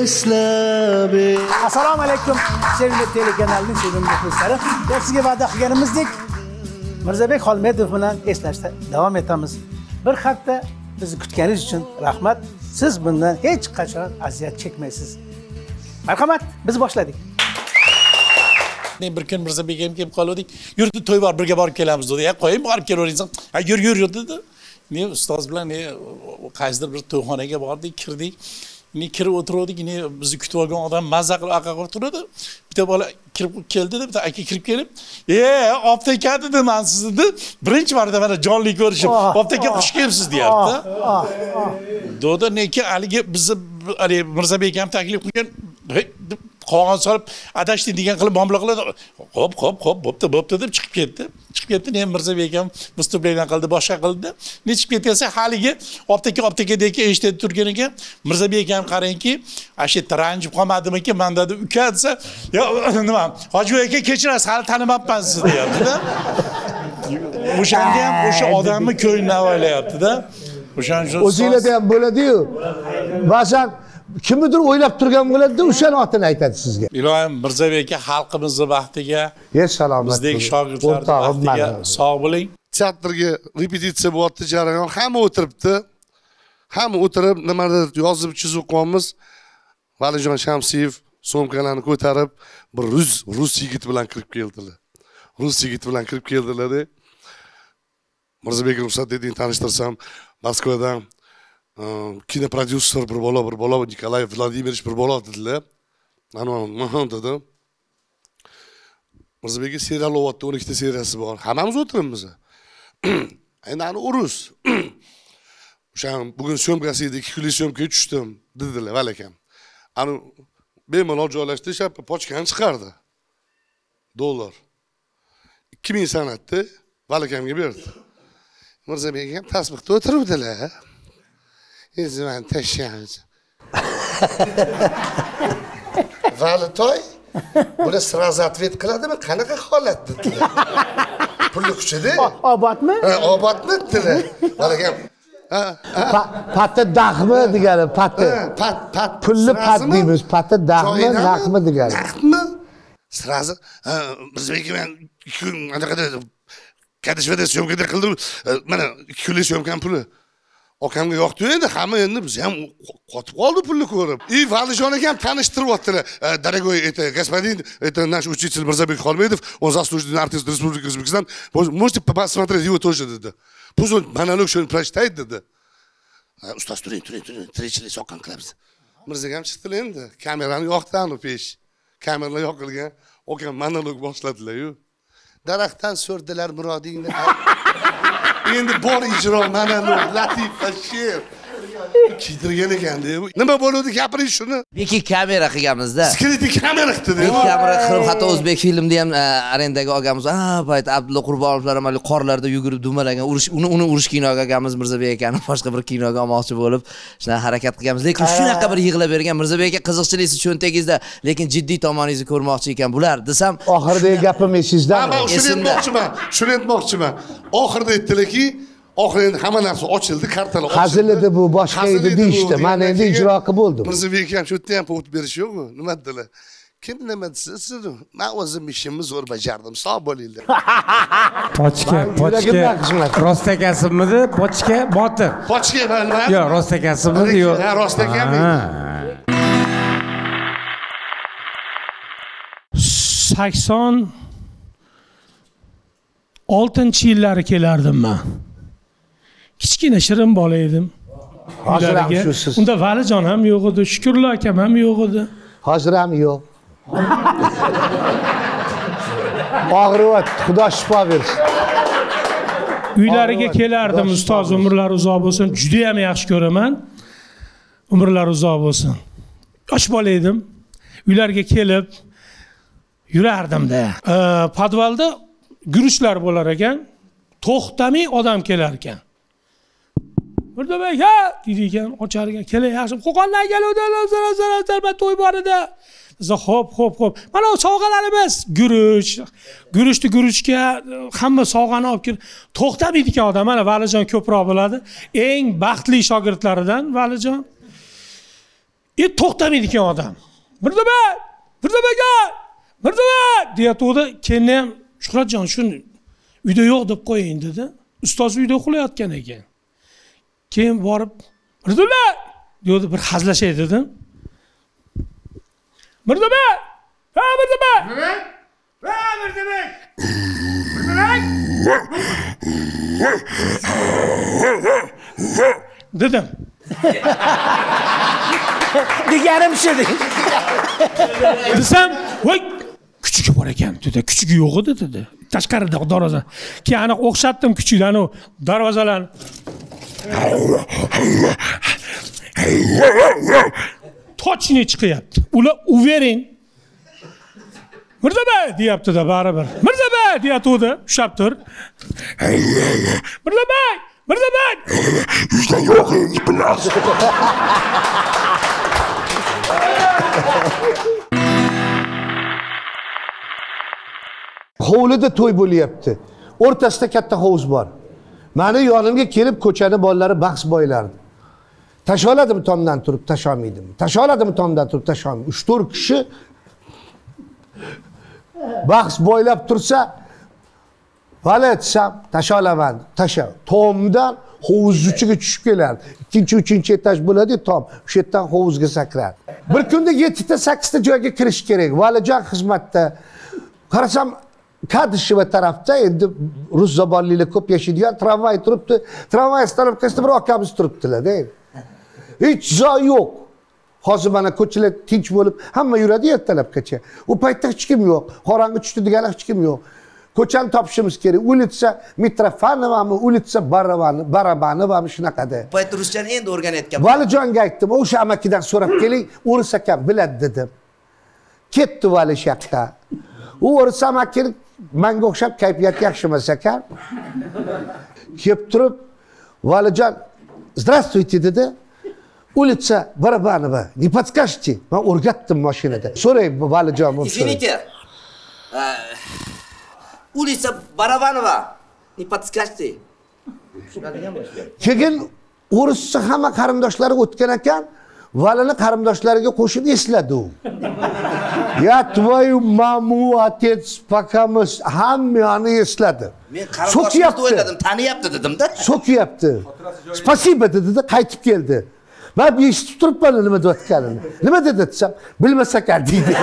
eslab. Assalomu alaykum sevimli telekanalning sevimli muxlislari. Sizga va'da qilganimizdek Mirzabek Xolmedov bilan eslashda davom etamiz. Bir hafta bizni kutganingiz uchun rahmat. Siz bundan hech qachon aziyat chekmaysiz. Marhamat, biz boshladik. Bir kun Mirzabek ham kelib qoldik. Yurtda to'y bor, birga borib kelamiz dedi. Qo'ying, borib kelaveringsan. Ha, yur dedi. Ne ustoz bilan qaysidir bir to'yxonaga bordik, kirdik. Kirib o'tirdik, bizni kutib olgan odam mazza qilib aqaqib turadi. Bitta bola kirib keldi deb, bitta aka kirib kelib, "Obta aka" dedi, "Men sizni birinchi marta mana jonli ko'rishim. Obta aka xush kelibsiz" deyapti. Doda neki haligi bizni Mirzabek ham taklif qilgan, qog'oz solib adashdi degan qilib muomala qiladi. Bo'pti deb chiqib ketdi. Chiqib ketdi, men Mirzabek ham mustubleydan qildi, boshqa qildi. Ne chiqib ketsa, haligi optaka deki eshitib turgan ekan. Mirzabek ham qarangki, ashi ranjib qolmadimi-ki, men dedi, "Uka" desa, "Yo, nima? Hoji aka kechirasiz, hali tanimabman sizni" deyapti-da. O'shanda ham o'sha odamni ko'ngli avaylayapti-da. O'shaning o'zingizda ham bo'ladi-yu. Ba'zan kimnidir o'ylab turgan bo'ladi-da, o'shaning otini aytadi sizga. Ilohim Mirzabek aka xalqimizning baxtiga, salomat. Bizdek shogirdlarning baxtiga sog' bo'ling. Teatrga repetitsiya bo'lyapti, jarayon. Hamma o'tiribdi. Hamma o'tirib, nimadir yozib chizib qo'yamiz. Valijon Shamsiyev so'mkalarni ko'tarib, bir rus yigit bilan kirib keldilar. Rus yigit bilan kirib keldilar. Mirzabek ruxsat eding tanishtirsam, Moskvadan kino prodyuser bir bola Nikolay Vladimirovich bir bola dedilar. Mana dedi. Mirzabekga serial olyapti, 12 ta seriyasi bor. Hammamiz o'tiribmiz. Endi ani urus. O'sha bugun syomkasi edi, 2 kunlik syomkaga tushdim dedilar, valakam. Ani bemalol joylashdi, pochkani chiqardi. $. 2000 sanatni valakamga berdi. Mirzabek ham tasbihda o'tiribdilar. Ezman tashlaymiz. Valitoy buni sразу ответ qiladimi? Qanaqa holat dedilar. Pulli kuchida. Obodmi? Obodmi dedilar. Valakam Pati dahmi degani, pati. Pulli pat deymiz, pati dahmi, naqmi degani. Naqmi? Sразу Mirzabek men 2 kun anaqada kadishvada syomkada qildim. Mana 2 kunlik syomkam puli. Okamga yoqdi endi, hamma endi biz ham qotib qoldi pulni ko'rib. Valijon aka ham tanishtiryaptilar. Дорогой, это господин, это наш учитель Mirzabek Xolmedov, он заслуженный артист Республики Узбекистан. Можете посмотреть его тоже dedi. Puz он monolog shuni prочитает dedi. Ustoz turing, tirikchilik soqqan qilamiz. Mirzabek ham chiqdilar endi. Kamerani yoqdi anu pesh. Kameralar yoqilgan. Okam monolog boshladilar-yu. Daraxtdan so'rdilar murodingni. Endi bor ijro monolog, latifa, she'r. Kiydirgan ekan-da. Nima bo'ldi gapiring shuni? Beki kamera qilganmiz-da. Skriti kamera qildi. Kamera qilib hatto o'zbek filmida ham arendaga olganmiz. Payt Abdulla Qurbonovlar ham qorlarda yugurib dumalagan, uni urush kinoga olganmiz Mirzabek akani boshqa bir kinoga olmoqchi bo'lib, shuna harakat qilganmiz. Lekin shunaqa bir yig'lab bergan Mirzabek aka qiziqchilik cho'ntagingizda, lekin jiddiy tomoningizni ko'rmoqchi ekan bular desam, oxiridagi gapim esingizda. Shuni aytmoqchiman. Oxirida aytdilarki, oxirida hamma narsa ochildi, kartalar ochildi. Hazil edi bu, boshqa edi deyishdi. Men endi ijro qilib bo'ldim. Mirzabek ham shu yerda ham o'tib berish yo'qmi? Nima dedilar? Kim nima desa, men o'zim ishimni zo'r bajardim. Sog' bo'linglar. Pochka. Rostakasibmidi? Pochka, botir. Pochka nima? Yo'q, rostakasibmidi? Yo'q. Ha, rostakami. 86-yillari kelardim men. Kichkina shirin bola edim. Hozir ham shusiz. Unda Valijon ham yo'q edi, Shukurullo akam ham yo'q edi. Hozir ham yo'q. Og'riyapti, Xudo shifo bersin. Uylariga kelardim, ustoz umrlari uzoq bo'lsin. Juda ham yaxshi ko'raman. Umrlari uzoq bo'lsin. Yosh bola edim. Uylariga kelib yurardim-da. Podvalda guruchlar bo'lar ekan. To'xtamay odam kelar ekan. Mirzabek ha deydi ekan, ochar ekan, "Kela yaxshi, Qo'qondan keluvdilar, to'y bor edi." Desa, "Xo'p. Mana sovg'alarimiz, guruchga hamma sovg'ani olib kelib, to'xtamaydi ekan odam. Mana Valijon ko'proq bo'ladi. Eng baxtli shogirdlaridan Valijon. to'xtamaydi ekan odam. Mirzobek! Mirzobek aka! Mirzobek! deyatuvdi. Keyin ham Shuhratjon shuni uyda yo'q deb qo'ying dedi. Ustoz uyda uxlayotgan ekan. Keyin borib, Mirzobek! deydi, bir hazlashay dedim. Mirzobek! Ha, Mirzobek! Ha, Mirzobek! Dedim. Deganim shu dedi. Desam, voy, kuchugi bor ekan dedi. Kuchugi yo'q edi dedi. Tashqarida darvoza. Keyin aniq o'xshatdim kuchuklarni, o darvozalarni. Точно chiqyapti. Ular uvering. Mirzobek deyapti-da baribir. Mirzobek deyatuvdi, ushlab tur. Mirzobek! Mirzobek! Uyda yo'q hech bilas. Hovlida to'y bo'lyapti. O'rtasida katta hovuz bor. Meni yonimga kelib ko'chani bolalari bahs boylardi. Tasholadimi tomdan turib, tasholmaydimi? Tasholadimi tomdan turib, tasholmaydi. 3-4 kishi bahs boylab tursa, vale etsam, tasholaman, tasha. Tomdan hovuz uchiga tushib kelardi. 2-3 etaj bo'ladi, tom. O'sha yerdan hovuzga sakradi. Bir kunda 7 ta 8 ta joyga kirish kerak. Valijon xizmatda. Qarasam, Kadisheva tarafda endi rus zabonlilar ko'p yashaydigan tramvay turibdi. Tramvay stanovkasida bir akamiz turibdilar, deydi. Hech joy yo'q. Hozir mana ko'chalar tinch bo'lib, hamma yuradi ertalabgacha. U paytda hech kim yo'q. Qorong'i tushdi degani hech kim yo'q. Ko'chani topishimiz kerak. Ulitsa Mitrofanovami, ulitsa Barabanovami shunaqada. Bu paytda ruschani endi o'rganayotgan. Valijonga aytdim, o'sha amakidan so'rab keling, o'ris akam biladi dedim. Ketdi Vali shaqqa. U o'ris amakini menga o'xshab kayfiyati yaxshi emas ekan. Kelib turib, Valijon, "Здравствуйте" dedi. Улица Барабанова. Не подскажете? Men o'rgatdim mashinada. So'ray Valijon bo'lsa. Извините. Улица Барабанова. Не подскажете? Keyin o'rischa hamma qarindoshlari o'tgan ekan, Valini qarindoshlariga qo'shib esladi u. Ya твою маму, отец, пока мы hammani esladi. Men qarindoshimni o'yladim, taniyapti dedim-da. So'kiyapti. Spasibo dedi-da, qaytib keldi. Ben bir eshitib turibman nima deyotganini. Nima dedi desam, bilmasak deydi.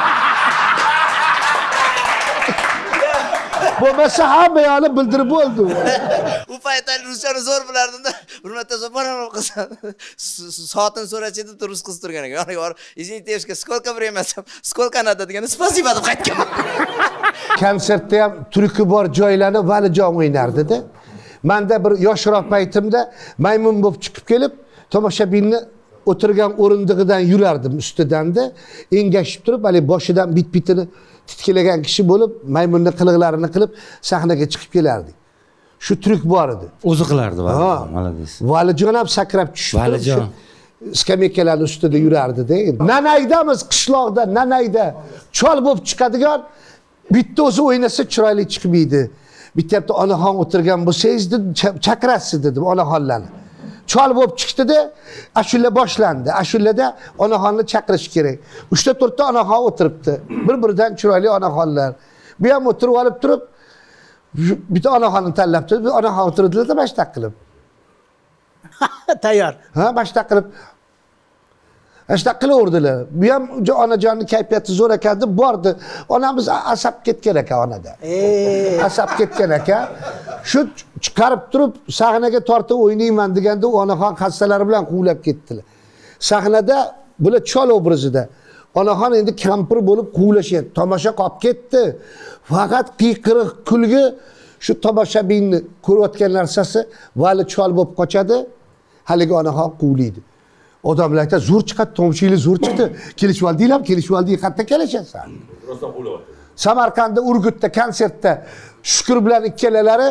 Bo'lmasa hammayoni bildirib bo'ldi. U paytda ruschani zo'r bilardim-da. Hurmatli so'raman qilsa. Soatini so'rachidi, rus qiz turgan ekan. Yoniga borib, "Извините, сколько время?" desam, "Сколько надо" degani, "Спасибо" deb qaytganman. Konsertda ham turki bor joylarni Valijon o'ynardi-da. Menda bir yoshroq paytimda maymun bo'lib chiqib kelib, tomoshabinni o'tirgan o'rindig'idan yurardim ustidan-da, engashib turib, hali boshidan bit-bitini titkilagan kishi bo'lib, maymunning qiliqlarini qilib sahnaga chiqib kelardik. Shu trik bor edi. O'zi qilardi, malades. Valijon ham sakrab tushib Valijon skameykalar ustida yurardi-da. Nanaydamiz qishloqda, Nanayda chol bo'lib chiqadigan bitta o'zi o'ynasa chiroyli chiqmaydi. Bitta yerda onaxon o'tirgan bo'lsangiz, chaqirasiz dedim onaxonlarni. Chol bo'lib chiqdi-da, ashula boshlandi. Ashulada onaxonni chaqirish kerak. 3-4 ta onaxon o'tiribdi. Bir-biridan chiroyli onaxonlar. Bu ham o'tirib olib turib, bitta onaxonni tanlabdi. Bir onaxon o'tirdilar-da mashtaq qilib. Tayyor. Ha, mashtaq qilib. Mashtaq qilaverdilar. Bu ham onajonning kayfiyati zo'r ekan deb bordi. Onamiz asab ketgan ekan onada. Asab ketgan ekan. Shu chiqarib turib sahnaga tortib o'ynayman deganda onaxon xassalari bilan quvlab ketdilar. Sahnada bular chol obrazida. Onaxon endi kampir bo'lib quvlashyapti. Tomosha qolib ketdi. Faqat qiyqiriq kulgi shu tomoshabinni ko'rayotgan narsasi Vali chol bo'lib qochadi. Haligi onaxon quvlaydi. Odamlar aytadi, zo'r chiqadi, tomchilik zo'r chiqdi. Kelishib oldinglar, kelishib olding, qayerda kelishasan? Samarqandda, Urgutda konsertda Shukur bilan ikkalalari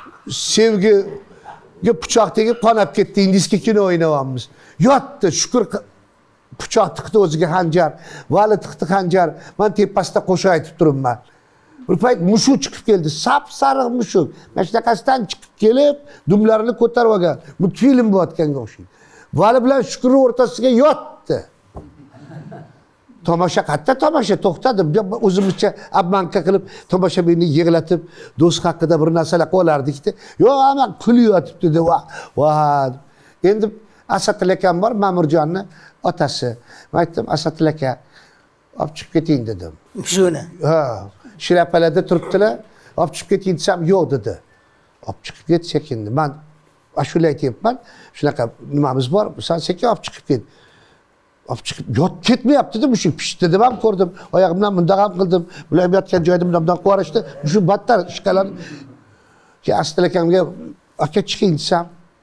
sevgiga pichoq tegib qonab ketdi. Indiyskiy kino o'ynayapmiz. Yotdi, Shukur pichoq tiqdi o'ziga xanjar, Vali tiqdi xanjar. Men tepasida qo'shiq aytib turibman. Bir payt mushuk chiqib keldi, sap-sariq mushuk. Mana shunaqasidan chiqib kelib, dumlarini ko'tarib olgan. Multfilm bo'layotganga o'xshaydi. Vali bilan Shukurning o'rtasiga yotdi. tomosha qayerda tomosha to'xtadim. O'zimizcha obmanka qilib tomoshabinni yig'latib, do'st haqida bir narsalar qo'yardik-da. Yo'q, ama kulib yotibdi deb. Va endi Asadil akam bor, Ma'murjonni otasi. Men aytdim, Asadil aka, olib chiqib keting dedim. Shuni. Ha, shirapalarda turibdilar. Olib chiqib keting desam, yo'q dedi. Olib chiqib ket sekindi. Men ashula aytyapman. Shunaqa nimamiz bor. Sen sekin olib chiqib ket. Olib chiqib yot ketmayapti deb, mushuk pishdi deb ham ko'rdim. Oyog'imdan bundoq ham qildim. Bular yotgan joyda bundan qo'rishdi. Mushuk battar ishqalanib. Ki Asadil akamga aka chiqing desam.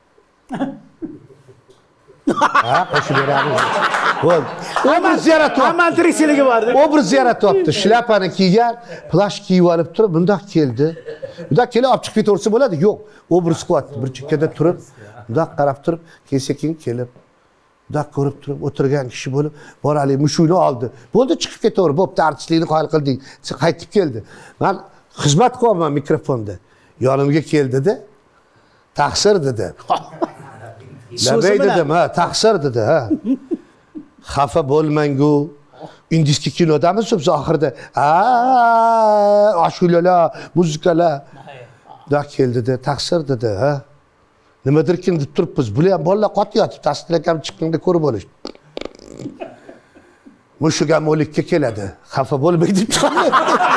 Ha, qo'shib beramiz. Bo'ldi. Obraz yaratyapti. Hamma tirikchiligi bordi. Obraz yaratyapti. Shlapani kiygan, plash kiyib olib turib, bundoq keldi. Bundoq kelib olib chiqib ketaversa bo'ladi. Yo'q, obraz qilyapti. Bir chekkada turib, bundoq qarab turib, keyin kelib, bundoq ko'rib turib, o'tirgan kishi bo'lib, boralik mushukni oldi. Bo'ldi, chiqib ketaver. Bo'pti, artistlikni qoyil qilding. Qaytib keldi. Men xizmat qilyapman mikrofonda. Yonimga keldi-da, taqsir dedi. Labay dedim, ha, taqsir dedi, ha. Xafa bo'lmang-ku. Indiski kinodamiz biz oxirida, ashulalar, muzikalar. Da keldi-da, taqsir dedi, ha. Nimadirkin deb turibmiz. Bular ham bolalar qotib yotibdi. Asadil akam chiqqanda ko'rib olishdi. Mushuk ham o'likka keladi. Xafa bo'lmang deb chiqadi.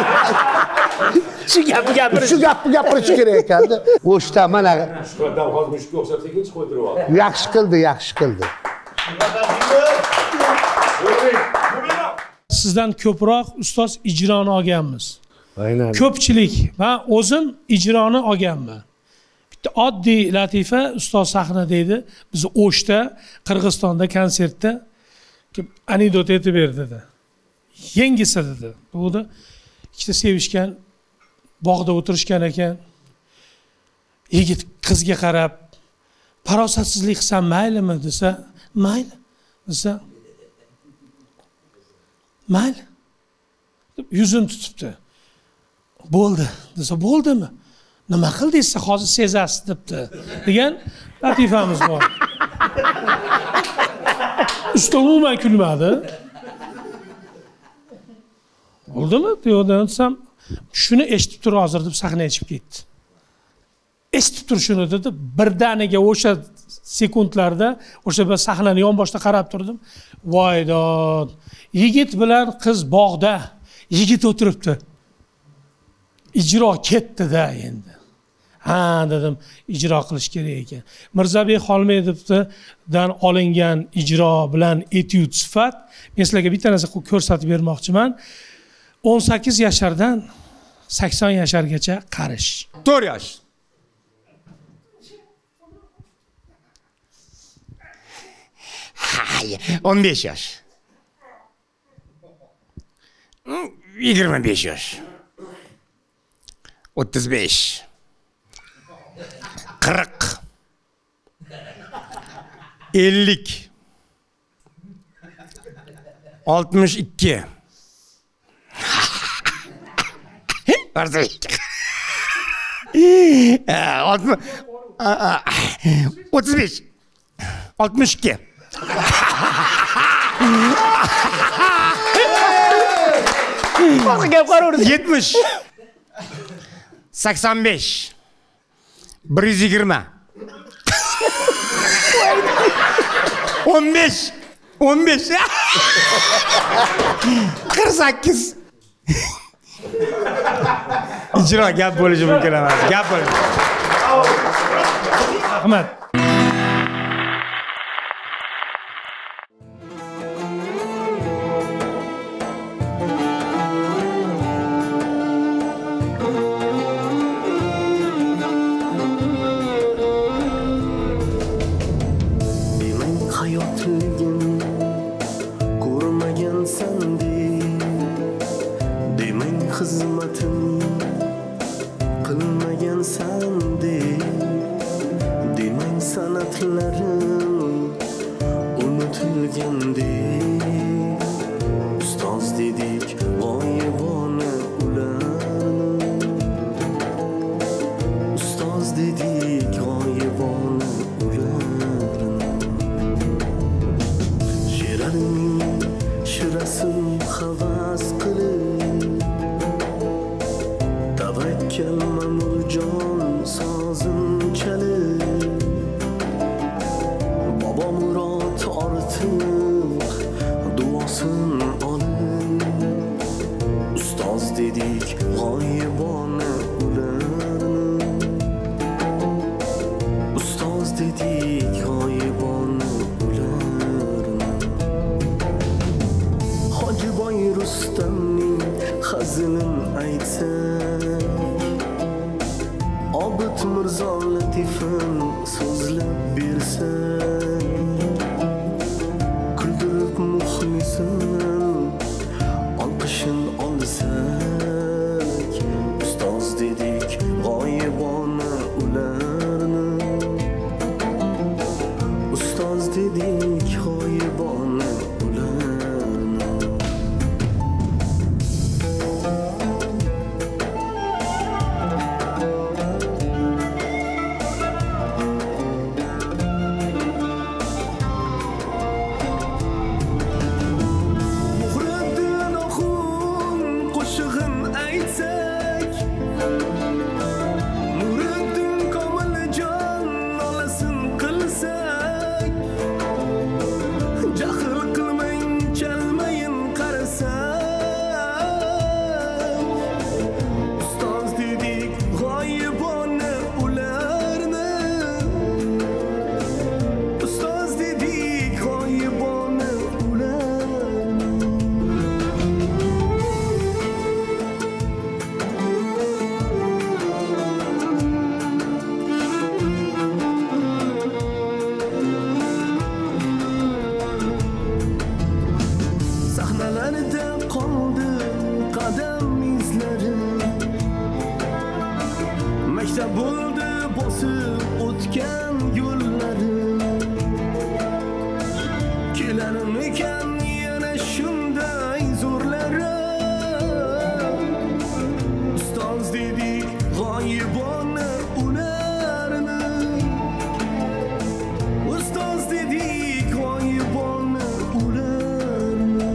Shu gapni gapirish kerak ekanda. O'shda mana Shuhratdan hozir mushukka o'xshab sekin chiqib o'tiryapti. yaxshi qildi. Sizdan ko'proq ustoz ijroni olganmiz. Aynan. Ko'pchilik va o'zim ijroni olganman. Bitta oddiy latifa ustoz sahna deydi. Biz O'shda, Qirg'izistonda konsertda anekdot aytib berdi dedi. Yengisi dedi. Bu ikkita sevishgan bog'da o'tirishgan ekan. Yigit qizga qarab, "Farosatsizlik qilsam maylimi?" desa, "Mayli." desa, "Mayli." deb yuzini tutibdi. "Bo'ldi." desa, "Bo'ldimi? Nima qildingiz? Hozir sezasiz" debdi. degan latifamiz bor. Usta umuman kulmadi. Bo'ldimi? Deyodan desam, shuni eshitib tur hozir deb sahnaga chiqib ketdi. Eshitib tur shuni dedi. Birdaniga o'sha sekundlarda o'sha bir sahnani yonboshda qarab turdim. Voydod. Yigit bilan qiz bog'da. Yigit o'tiribdi. Ijro ketdi-da endi. Ha dedim, ijro qilish kerak ekan. Mirzabek Xolmedovdan olingan ijro bilan etyud sifat men sizlarga bitta narsa ko'rsatib bermoqchiman. 18 yashardan 80 yashargacha qarish. 4 yosh. Hay, 15 yosh. 25 yosh. 35. 40. 50. 62. Varsa 35. 62. Boshqa gap qaraverdi. 70. 85. 120. 15. 15. 48. İcra gap bo'lishi mumkin emas. Gap bo'lishi. Rahmat. Şirasın havas qilib tavakkal mamurjon sozim chalib bobo murod ortiq duosin olib ustoz dedik g'oyibona ularni ustoz dedik g'oyibona ularni Hojiboy Rustamning hazilin aytsak Obid Mirzo latifin so'zlab bersak kuldirib muxlisin olqishin olsak ustoz dedik g'oyibona ularni ustoz dedik g'oyibona ularni Muhriddin oxun qo'shig'in aytsak Nuriddin Komiljon nolasin qilsak jahl qilmang chalmayin qarasak ustoz dedik g'oyibona ularni ustoz dedik g'oyibona ularni sahnalarda qoldi qadam izlari maktab bo'ldi bosib o'tgan yo'llari kelarmikan yana shunday zo'rlari ustoz dedik g'oyibona ularni ustoz dedik g'oyibona ularni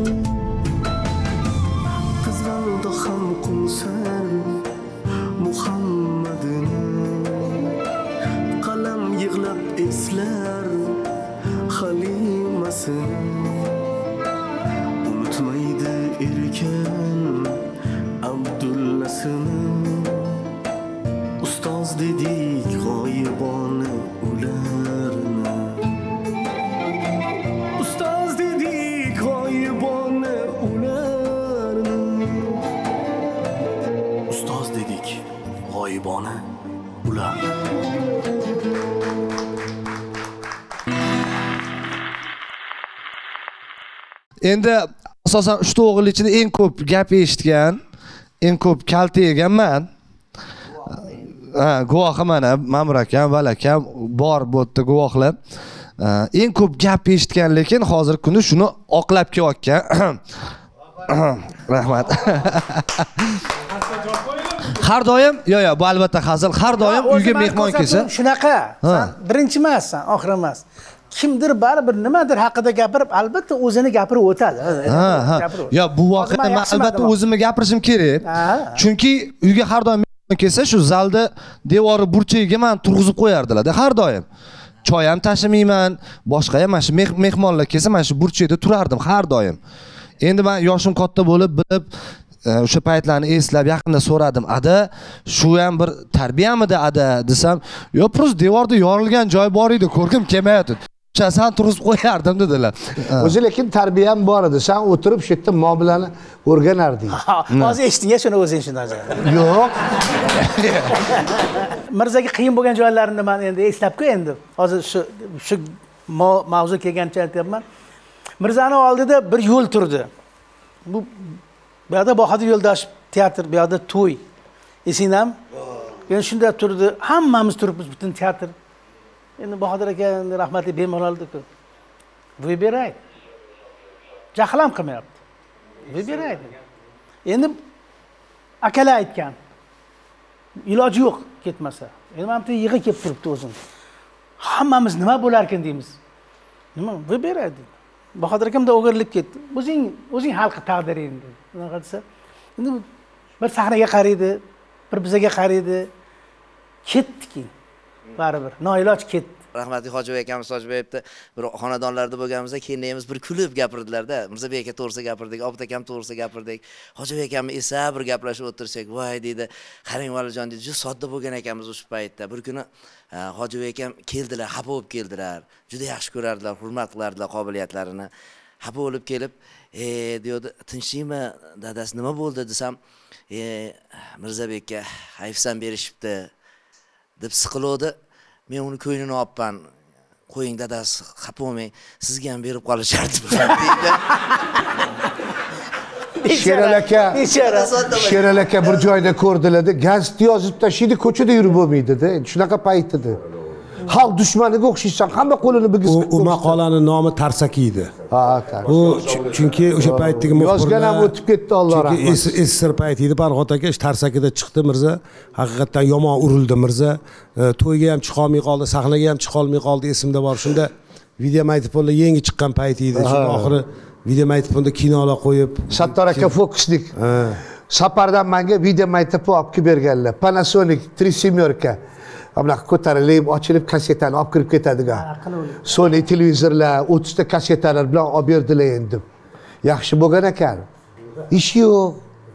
qizg'aldi ham qumsar Muhammadini qalam yig'lab eslar halimasini unutmaydi erkan Abdullasini ustoz dedik g'oyibona ularni ustoz dedik g'oyibona ularni ustoz dedik g'oyibona ularni Endi asosan 3 o'g'il ichida eng ko'p gap eshitgan, eng ko'p kalta yeganman. Guvohi mana Ma'mur akam, Val akam bor bu yerda guvohlar. Eng ko'p gap eshitgan, lekin hozirgi kunda shuni oqlab kelayotgan. Rahmat. Har doim, yo, bu albatta hazil. Har doim uyga mehmon kelsa, shunaqa. Sen birinchi emassan, oxir emas. Kimdir baribir nimadir haqida gapirib, albatta o'zini gapirib o'tadi. Yo, bu voqea men albatta o'zimni gapirishim kerak. Chunki uyga har doim mehmon kelsa, shu zalda devori burchagiga men turg'izib qo'yardilar-da har doim. Choy ham tashimayman, boshqa ham mana shu mehmonlar kelsa, mana shu burchakda turardim har doim. Endi men yoshim katta bo'lib, bilib o'sha paytlarni eslab yaqinda so'radim. Ada, shu ham bir tarbiyamidi ada desam, yo, просто devorda yorilgan joy bor edi, ko'rgim kelmayapti. Sen turib qo'yardim dedilar. O'zi lekin tarbiyam bor edi. Sen o'tirib shu yerda muomalani o'rganarding. Hozir eshitding-a shuni o'zing shundan. Yo'q. Mirzaga qiyin bo'lgan joylarini men endi eslab-ku endi. Hozir shu mavzu kelgancha aytyapman. Mirzani oldida bir yo'l turdi. Bu yoqda Bahodir Yo'ldoshev teatr, bu yoqda to'y. Esingizmi? Endi shunda turdi, hammamiz turibmiz butun teatr. Endi Bahodir aka rahmatli bemaloldi-ku. Vyberay. Jahlam qilmayapti. Vyberay. Endi akalar aytgan. Iloji yo'q ketmasa. Endi men bu yig'i kelib turibdi o'zim. Hammamiz nima bo'lar ekan deymiz. Nima? Vyberay dedi. Bahodir akam da o'girilib ketdi. O'zing hal qil taqdiringni dedi. Unaqa desa, endi bir sahnaga qaraydi, bir bizaga qaraydi. Ketdi keyin. Baribir noiloj ketdi. Rahmatli Hojibek akamiz Hojibekda bir xonadonlarda bo'lganimizda kelinimiz bir kulib gapirdilar-da. Mirzabek aka to'g'risi gapirdik, Obid akam to'g'risi gapirdik. Hojibek akamni esa bir gaplashib o'tirsak, "Voy" dedi. "Qarang Valijon" dedi, "Juda sodda bo'lgan ekamiz o'sha paytda." Bir kuni Hojibek akam keldilar, xafa bo'lib keldilar. Juda yaxshi ko'rardilar, hurmat qilardilar qobiliyatlarini. Xafa bo'lib kelib, deydi, "Tinchlikmi, dadasi nima bo'ldi?" desam, "Mirzabekka hayfsan berishibdi" deb siqildi. Men uni ko'nglini olibman. Qo'ying dadasi, xafa bo'lmang, sizga ham berib qolishardi deydi. Sherali aka bir joyda ko'rdilar-da, gazet yozib tashlaydi, ko'chada yurib bo'lmaydi-da. Shunaqa payt edi. Xalq dushmaniga o'xshaysan, hamma qo'lini bigizib. U maqolaning nomi Tarsaki edi. Ha, Tarsaki. U chunki o'sha paytdagi muxbirlar yozgan ham o'tib ketdi, Alloh rahmat. Chunki SSR payti edi, Farhod aka Tarsakida chiqdi Mirza. Haqiqatan yomon urildi Mirza. To'yga ham chiqa olmay qoldi, sahnaga ham chiqa olmay qoldi, esimda bor. Shunda videomagnitofonlar yangi chiqqan payti edi. Shunda oxiri videomagnitofonda kinolar qo'yib, Sattor aka fokusnik. Safardan menga videomagnitofon olib kelib berganlar. Panasonic 3 bunaqa ko'tarilib, ochilib kassetani olib kirib ketadigan. Sony televizorlar, 30 ta kassetalar bilan olib berdilar endi. Yaxshi bo'lgan ekan. Ish yo'q.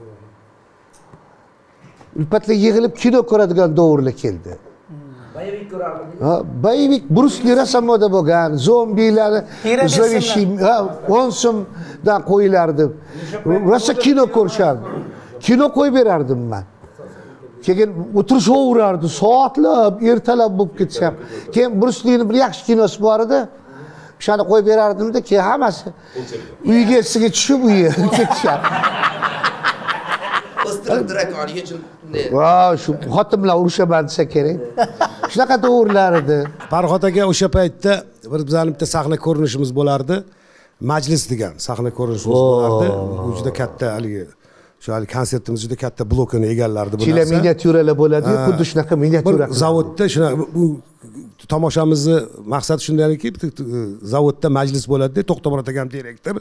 Ulfatlar yig'ilib kino ko'radigan davrlar keldi. Bayevik ko'rardim. Ha, Bayevik Bruce Lee rasamoda bo'lgan, zombilarni izlashim, 10 so'mdan qo'yilardi. Rosa kino ko'rishardi. Kino qo'yib berardim men. Keyin o'tirishaverardi, soatlab, ertalab bo'lib ketsam. Keyin Bruce Lee'ning bir yaxshi kinosi bor edi. O'shani qo'yib berardim-da, keyin hammasi uyga esiga tushib uyga ketishadi. O'stirib durakoni yechib. Voy, shu xotin bilan urushaman desa kerak. Shunaqa davrlar edi. Farhod aka o'sha paytda bizning bitta sahna ko'rinishimiz bo'lardi. Majlis degan sahna ko'rinishimiz bo'lardi. U juda katta haligi shu hali konsertimiz juda katta blokini egallardi bu narsa. Chila miniatyuralar bo'ladi, xuddi shunaqa miniatyura. Zavodda shuna bu tomoshamizni maqsadi shundayki, zavodda majlis bo'ladi, To'xtamurod akam direktor,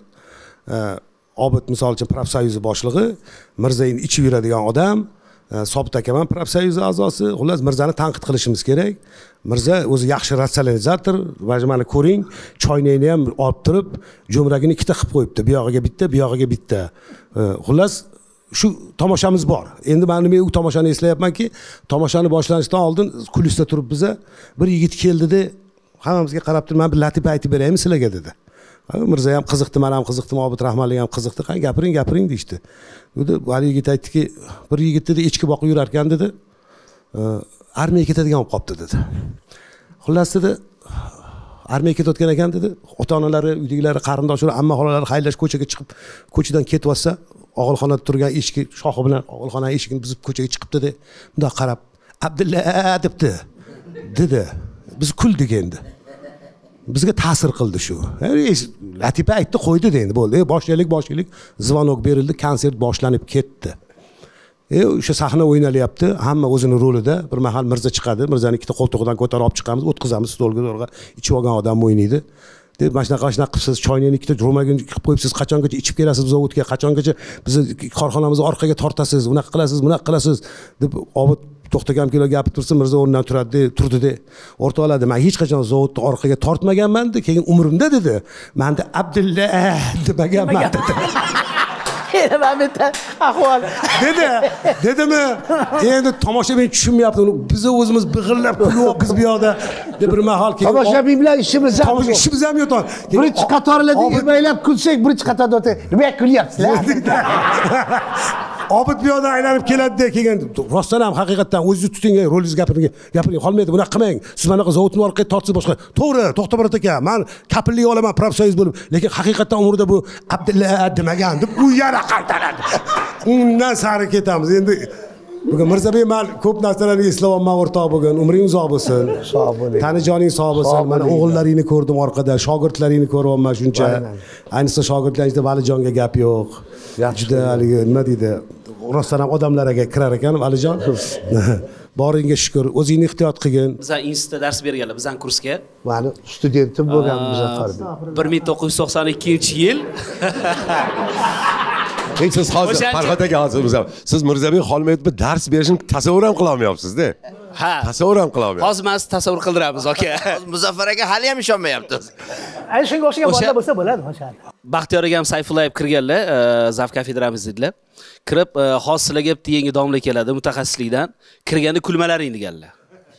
Obid misol uchun profsoyuzi boshlig'i, Mirzayni ichib yuradigan odam, Sobit akam ham profsoyuzi a'zosi. Xullas Mirzani tanqid qilishimiz kerak. Mirza o'zi yaxshi ratsionalizator, mana ko'ring, choynakni ham olib turib, jo'mragini ikkita qilib qo'yibdi. Bu yog'iga bitta, bu yog'iga bitta. Xullas shu tomoshamiz bor. Endi men nima u tomoshani eslayapmanki, tomoshani boshlanishidan oldin kulisda turib biza bir yigit keldida hammamizga qarab turib, "Men bir latifa aytib beraymi sizlarga" dedi. Mirza ham qiziqdi, men ham qiziqdim, Obid rahmatli ham qiziqdi. "Qani gapiring" deydi. Dedi, "Hali yigit aytdiki, bir yigit dedi, echki boqib yurar ekan" dedi. "Armiyaga ketadigan bo'lib qopti" dedi. Xullas dedi, armiyaga ketayotgan ekan dedi. Ota-onalari, uydagilari, qarindoshlari, amma xolalari xaylash ko'chaga chiqib, ko'chadan ketib og'ilxonada turgan eshik shoxi bilan og'ilxona eshigini buzib ko'chaga chiqibdi dedi. Bunday qarab, "Abdulla" debdi. Dedi. Biz kuldik endi. Bizga ta'sir qildi shu. Latifa aytdi, qo'ydi endi bo'ldi. Boshlaylik, zvonok berildi, konsert boshlanib ketdi. O'sha sahna o'ynalyapti, hamma o'zini rolida. Bir mahal Mirza chiqadi, Mirzani ikkita qo'ltig'idan ko'tarib olib chiqamiz, o'tkazamiz stolga, zo'rg'a ichib olgan odam o'ynaydi. Deb mana shunaqa qilibsiz, choynakni ikkita ro'magini qilib qo'yibsiz, qachongacha ichib kelasiz zavodga, qachongacha bizni korxonamizni orqaga tortasiz, bunaqa qilasiz, bunaqa qilasiz deb Obid to'xtagan kilo gapirib tursa, Mirza o'rnidan turdi-da, o'rta oladi. Men hech qachon zavodni orqaga tortmaganman-da, keyin umrimda dedi. Menda Abdulla demaganman dedi. Bitta ahvol. Dedimi? Endi tomoshabin tushunmayapti. Biz o'zimiz big'irlab kulyapmiz bu yoqda. Deb bir mahal keyin tomoshabin bilan ishimiz ham yo'q. Ishimiz ham yo'q. Birinchi qatorlarda yig'maylab kulsak, birinchi qatorda o'tib, "Nima kulyapsizlar?" Obid bu yoqdan aylanib keladi-da, keyin rostdan ham haqiqatan o'zingiz tuting, rolingizni gapiring, qolmaydi, bunaqa qilmang. Siz manaqa zavodni orqaga tortsiz boshqa. To'g'ri, To'xtamurod aka, men kapillik olaman, profsoyuz bo'lib, lekin haqiqatan umrida bu Abdulla demagan deb u yana qaytaradi. Undan sari ketamiz. Endi bugun Mirzabek, men ko'p narsalarni eslayapman o'rtoq bugun. Umring uzoq bo'lsin. Sog' bo'ling. Tanijoning sog' bo'lsin. Mana o'g'illaringni ko'rdim orqada, shogirdlaringni ko'ryapman shuncha. Ayniqsa shogirdlaringizda Valijonga gap yo'q. Juda haligi nima deydi? Rostdan ham odamlarga kirar ekan Valijon. boringga shukur. O'zingni ehtiyot qilgin. Bizlar institutda dars berganlar, bizning kursga. Mani studentim bo'lgan Muzaffarbek. 1992-yil. Siz hozir Farhod aka hozir siz Mirzabek Xolmedovga dars berishni tasavvur ham qila olmayapsiz-da. Ha. Tasavvur ham qila olmayapsiz. Hozir biz tasavvur qildiramiz, aka. Muzaffar aka hali ham ishonmayapti. Ana shunga o'xshagan bolalar bo'lsa bo'ladi, o'sha. Baxtiyor akam Sayfullayev kirganlar, Zaf kafedramiz dedilar. Kirib, hozir sizlarga bitta yangi domla keladi mutaxassislikdan. Kirganda kulmalaring deganlar.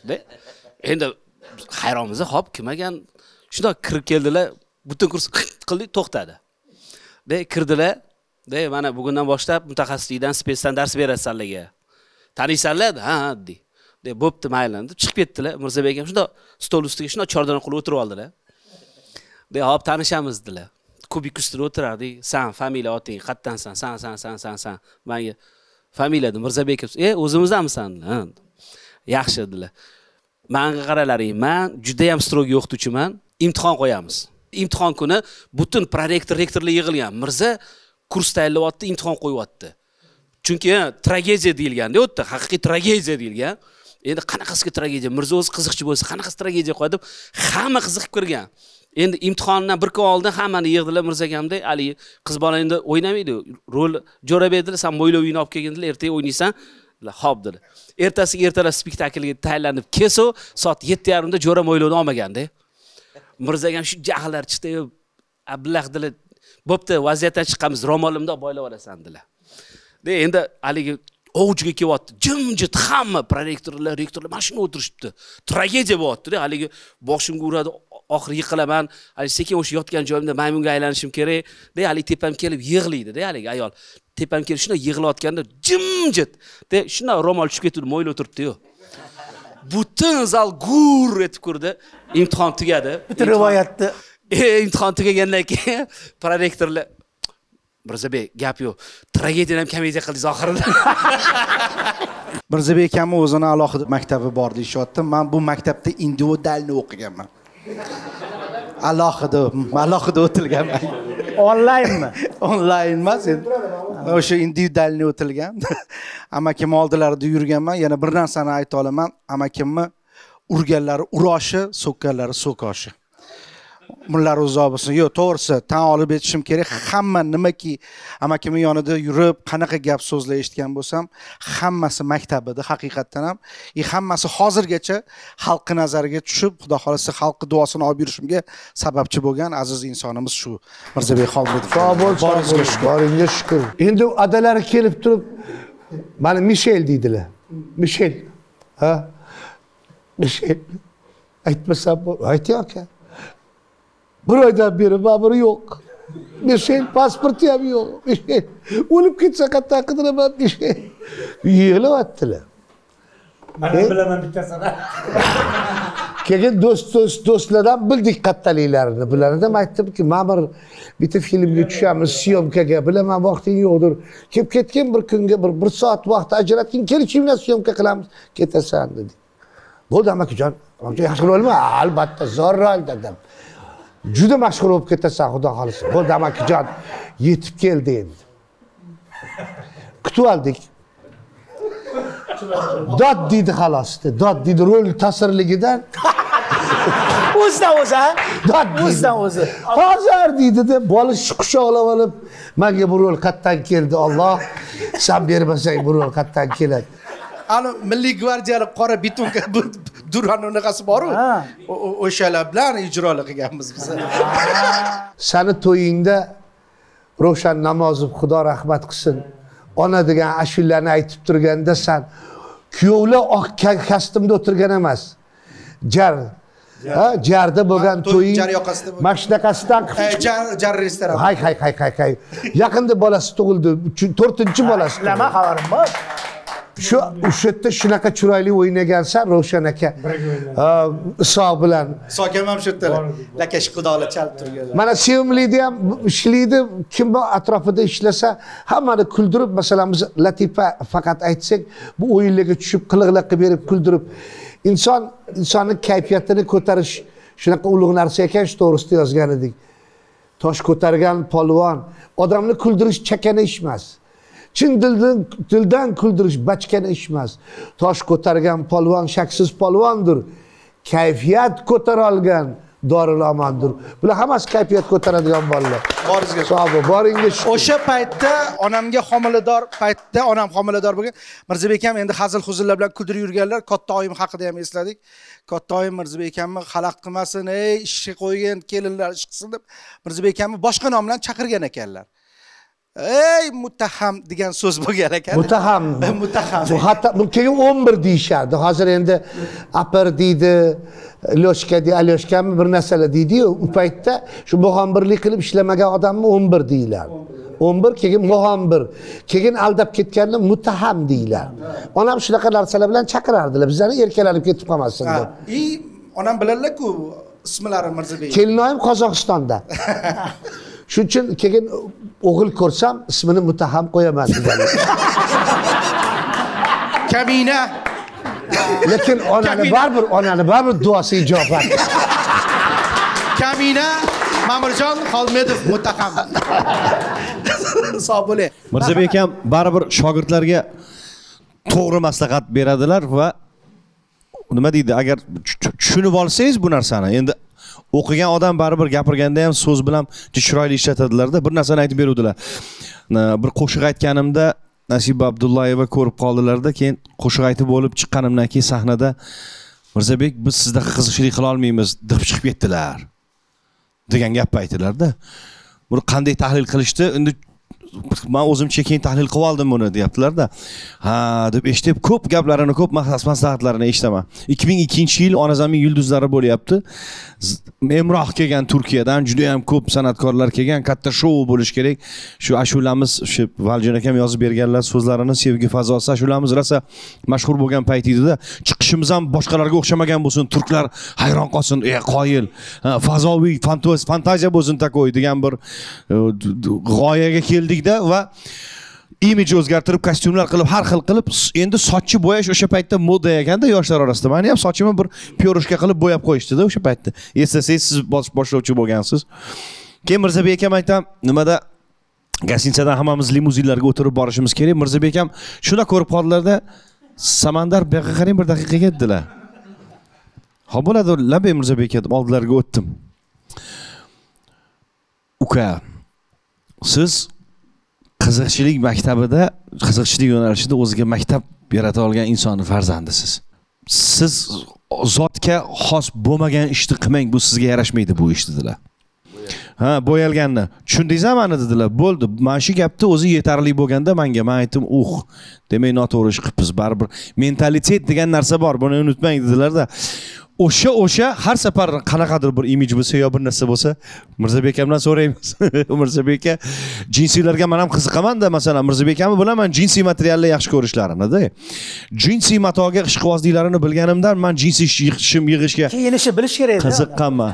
Endi hayronmiz, hop, kim ekan? Shunday kirib keldilar, butun kurs qildi, to'xtadi. Kirdilar. Mana bugundan boshlab mutaxassislikdan spetsdan dars berasizlarga. Taniysanlar? Ha, dedi. Bo'pti, mayli deb chiqib ketdilar. Mirzabek ham shunday stol ustiga shunday chordana qilib o'tirib oldilar. Hop, tanishamiz dedilar. Kubik ustida o'tirardik. San, familiya oting, qayerdansan? San. Menga familiya dedi. Mirzabek, o'zimizdanmisan? Ha. Yaxshi dedilar. Menga qaralaring, men juda ham strogi o'qituvchiman. Imtihon qo'yamiz. Imtihon kuni butun prorektor, rektorlar yig'ilgan. Mirza kurs tayyorlayapti, imtihon qo'yyapti. Chunki tragediya deyilganda, o'tdi, haqiqiy tragediya deyilgan. Endi qanaqasiga tragediya? Mirza o'zi qiziqchi bo'lsa, qanaqasi tragediya qo'ydi deb hamma qiziqib kirgan. Endi imtihondan bir kun oldin hammani yig'dilar Mirza akamda, "Ali, qiz bola endi o'ynamaydi, rol jo'rab edilar, sen mo'ylovingni olib kelgandilar, ertaga o'ynaysan." Xo'p dedi. Ertasiga ertalab spektaklga tayyorlanib kelsa, soat 7:30da jo'ra mo'ylovni olmaganda. Mirza akam shu jahllar chiqdi, ablaqdilar. Bo'pti, vaziyatdan chiqamiz, ro'molimda boylab olasan dedilar. Endi haligi ovjiga kelyapti. Jimjit hamma prorektorlar, rektorlar mana shunga o'tirishibdi. Tragediya bo'lyapti-da, haligi boshimga uradi, oxiri yiqilaman, haligi sekin o'sha yotgan joyimda maymunga aylanishim kerak. Haligi tepam kelib yig'laydi-da, haligi ayol. Tepam kelib shunday yig'layotganda jimjit. Shunday ro'mol tushib ketdi, mo'ylab o'tiribdi-yu. Butun zal gur etib kurdi. Imtihon tugadi. Bitta rivoyatni imtihon tugagandan keyin prorektorlar Mirzabek gap yo'q. Tragediyani ham komediya qildingiz oxirida. Mirzabek akamning o'zini alohida maktabi bor deyishyapti. Men bu maktabda individualni o'qiganman. Alohida o'tilganman. Onlaynmi? Onlayn emas endi. O'sha individualni o'tilgan. Amakim oldilarida yurganman. Yana bir narsani ayta olaman. Amakimni urganlari uroshi, so'kkanlari so'koshi. Mullar uzoq bo'lsin. Yo'q, to'g'risi, tan olib aytishim kerak. Hamma nimaki amakimning yonida yurib, qanaqa gap so'zlar eshitgan bo'lsam, hammasi maktabida haqiqatan ham, hammasi hozirgacha xalqning nazariga tushib, Xudo xolasa xalqning duosini olib yurishimga sababchi bo'lgan aziz insonimiz shu Mirzabek Xolmedov. Boringga shukur. Endi adalari kelib turib, mana Mishel deydilar. Mishel. Ha? Mishel. Aytmasam, ayting aka. Bir oydan beri babiri yo'q. Mishel pasporti ham yo'q. Mishel o'lib ketsa qattiq qidiraman Mishel. Yig'layaptilar. Mana bilaman bittasini. Keyin do'stlardan bildik qattaliklarini. Bularni ham aytdimki, "Ma'mur bitta filmga tushamiz, syomkaga. Bilaman vaqting yo'qdir. Kelib ketgan bir kunga bir soat vaqt ajratgin, kelishinglar syomka qilamiz, ketasan" dedi. Bo'ldi amakijon. Yaxshi bo'lma, albatta, zo'rroq dedim. Juda mashhur bo'lib ketasan, xudo xolisa. Bo'ldi amakijon, yetib keldi endi. Kutib oldik. Dod deydi xolosda. Dod deydi rol ta'sirligidan. O'zidan o'zi, ha? Dod o'zidan o'zi. Hozir deydi-da, bola quchoqlab olib, menga bu rol qayerdan keldi, Alloh. Sen bermasang bu rol qayerdan keladi. Ana Milliy gvardiyalik qora bitunka Durhan unaqasi bor-ku. O'shalar bilan ijrolik qilganmiz biz. Seni to'yingda Ravshan Namozov Xudo rahmat qilsin, ona degan ashullarni aytib turganda sen kuyovlar oq kostyumda o'tirgan emas. Jarda bo'lgan to'ying. Mashinaqasidan jar restoran. Hay. Yaqinda bolasi tug'ildi. 4-bolasi. Nima xabarim bor? O'sha yerda shunaqa chiroyli o'ynagansan Ravshan aka. Iso bilan. Sokam ham shu yerda lakash qudoqlar chalib turgan. Mana sevimlida ham ishlaydi, kim atrofida ishlasa, hammani kuldirib, masalan biz latifa faqat aytsak, bu o'yinlarga tushib, qiliqlar qilib berib kuldirib, insonning kayfiyatini ko'tarish shunaqa ulug' narsa ekan, shu to'g'risida yozgan edik. Tosh ko'targan polvon, odamni kuldirish chakana ish emas. chin dildan kuldirish bachkana ish emas. Tosh ko'targan polvon shaksiz polvondir. Kayfiyat ko'tara olgan Dorul Amandur. Bular hammasi kayfiyat ko'taradigan bolalar. Boringizga sog' bo'l, boringga shukur. O'sha paytda onamga homilador paytda onam homilador bo'lgan. Mirzabek ham endi hazil huzullar bilan kuldirib yurganlar. Katta oyim haqida ham esladik. Katta oyim Mirzabek hamni xalaq qilmasin, ey ishga qo'ygan kelinlar ish qilsin deb Mirzabek hamni boshqa nom bilan chaqirgan ekanlar. Ey muttaham degan so'z bo'lgan ekan. Muttaham. Muttaham. Bu hatto bu keyin 11 deyishardi. Hozir endi apar deydi, Lyoshka deydi, Alyoshkami bir narsalar deydi-yu, u paytda shu muxombirlik qilib ishlamagan odamni 11 deydilar. 11 keyin muxombir, keyin aldab ketganni muttaham deydilar. Onam shunaqa narsalar bilan chaqirardilar, bizlarni erkalanib ketib qolmasin deb. Onam biladilar-ku ismlari Mirzabek. Kelinoyim Qozog'istonda. Shuning uchun keyin o'g'il ko'rsam ismini muttaham qo'yaman deganlar. Kamina. Lekin onani baribir duosi ijobat. Kamina Ma'murjon Xolmedov muttaham. Sog' bo'ling. Mirzabek ham baribir shogirdlarga to'g'ri maslahat beradilar va nima deydi, agar tushunib olsangiz bu narsani, endi o'qigan odam baribir gapirganda ham so'z bilan chiroyli ishlatadilar-da. Bir narsani aytib beruvdilar. Bir qo'shiq aytganimda Nasiba Abdullayeva ko'rib qoldilar-da, keyin qo'shiq aytib bo'lib chiqqanimdan keyin sahnada Mirzabek, biz sizda qiziqchilik qila olmaymiz deb chiqib ketdilar degan gap aytdilar-da. Buni qanday tahlil qilishdi? Endi men o'zimcha keyin tahlil qilib oldim buni deyaptilar-da. Ha deb eshitib ko'p gaplarini, ko'p maslahatlarini eshitaman. 2002-yil Ona zamin yulduzlari bo'lyapti. Emroh kelgan Turkiyadan juda ham ko'p san'atkorlar kelgan, katta shou bo'lish kerak. Shu ashulamiz shu Valjon akam yozib berganlar so'zlarini, sevgi fazosi ashulamiz rosa mashhur bo'lgan payt edi-da. Chiqishimiz ham boshqalarga o'xshamagan bo'lsin, turklar hayron qolsin, qoyil, fazoviy, fantaziya bo'lsin takoy degan bir g'oyaga keldik va imij o'zgartirib kostyumlar qilib har xil qilib endi sochni bo'yash o'sha paytda moda ekanda yoshlar orasida. Meni ham sochimni bir pyorishka qilib bo'yab qo'yishdi-da o'sha paytda. Eslasangiz, siz boshlovchi bo'lgansiz. Keyin Mirzabek akam aytam, nimada gostinitsadan hammamiz limuzinlarga o'tirib borishimiz kerak. Mirzabek akam shuna ko'rib qoldilarda, Samandar bu yoqqa qarang bir daqiqaga dedilar. Ha bo'ladi, labay Mirzabek akam oldilariga o'tdim. Uka, siz qiziqchilik maktabida, qiziqchilik yo'nalishida o'ziga maktab yarata olgan insonning farzandisiz. Siz zotga xos bo'lmagan ishni qilmang, bu sizga yarashmaydi bu ish dedilar. Ha, bo'yalganni. Tushundingizmi meni dedilar. Bo'ldi. Mana shu gapni o'zi yetarli bo'lganda menga men aytdim, demak noto'g'ri ish qilibsiz. Baribir mentalitet degan narsa bor, buni unutmang dedilar-da. O'sha har safar qanaqadir bir imij bo'lsa yo bir narsa bo'lsa, Mirzabek akamdan so'raymiz. Mirzabek aka jinsilarga men ham qiziqaman-da, masalan, Mirzabek akamni bilaman jinsiy materialni yaxshi ko'rishlarini-da. Jinsiy matoga ishqibozliklarini bilganimdan men jinsiy yig'ishga kiyinishni bilish kerak. Qiziqqanman.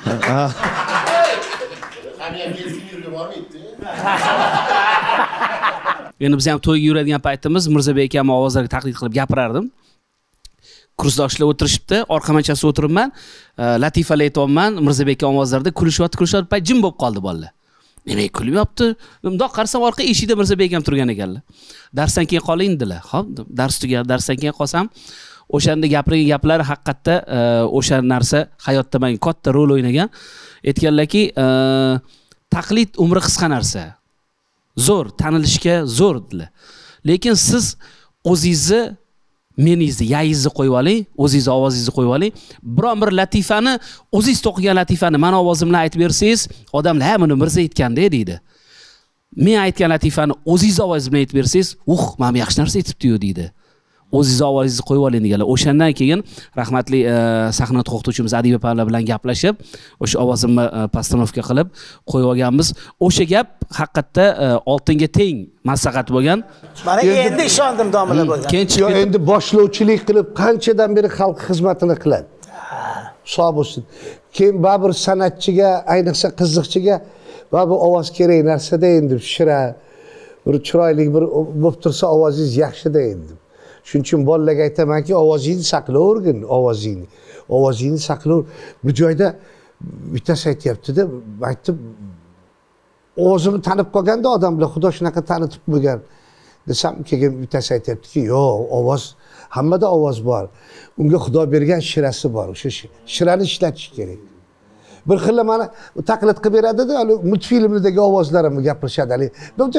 Endi biz ham to'yga yuradigan paytimiz Mirzabek akam ovozlarga taqlid qilib gapirardim. Kursdoshlar o'tirishibdi, orqa manchasida o'tiribman, latifalar aytyapman, Mirzabek aka ovozlarda kulishyapti, payt jim bo'lib qoldi bolalar. Nima kulyapti? Bundoq qarasam orqa eshikda Mirzabek akam turgan ekanlar. Darsdan keyin qoling dedilar. Xo'p, dars tugadi, darsdan keyin qolsam, o'shanda gapirgan gaplari haqiqatda o'sha narsa hayotda menga katta rol o'ynagan. Aytganlarki, taqlid umri qisqa narsa. Zo'r, tanilishga zo'r dedilar. Lekin siz o'zingizni meningizni, yayingizni qo'yib oling, o'zingizni ovozingizni qo'yib oling. Biron bir latifani, o'zingiz to'qigan latifani men ovozim bilan aytib bersangiz, odamlar ha buni Mirza aytganda deydi. Men aytgan latifani o'zingiz ovozingiz bilan aytib bersangiz, "Mana yaxshi narsa aytibdi-yu" deydi. O'zingiz ovozingizni qo'yib oling deganlar. O'shandan keyin rahmatli sahnat o'qituvchimiz Adiba Pavla bilan gaplashib, o'sha ovozimni postanovka qilib qo'yib olganmiz. O'sha gap haqiqatda oltinga teng maslahat bo'lgan. Mana endi ishondim domla bo'lgan. Keyin endi boshlovchilik qilib qanchadan beri xalq xizmatini qiladi. Sog' bo'lsin. Keyin baribir san'atchiga, ayniqsa qiziqchiga baribir ovoz kerak narsa-da endi shira bir chiroyli bir bo'lib tursa ovozingiz yaxshi-da endi. Shuning uchun bolalarga aytamanki, ovozingizni saqlayvergin, ovozingizni saqlayver. Bir joyda bittasi aytayapti-da, aytdim, o'zimni tanib qolganda odamlar, xudo shunaqa tanitib qo'ygan. desam keyin bittasi aytyaptiki yo'q ovoz hammada ovoz bor unga xudo bergan shirasi bor o'sha shirani ishlatish kerak bir xil mana taqlid qilib beradida multfilmdagi ovozlarimni gapirishadi haligi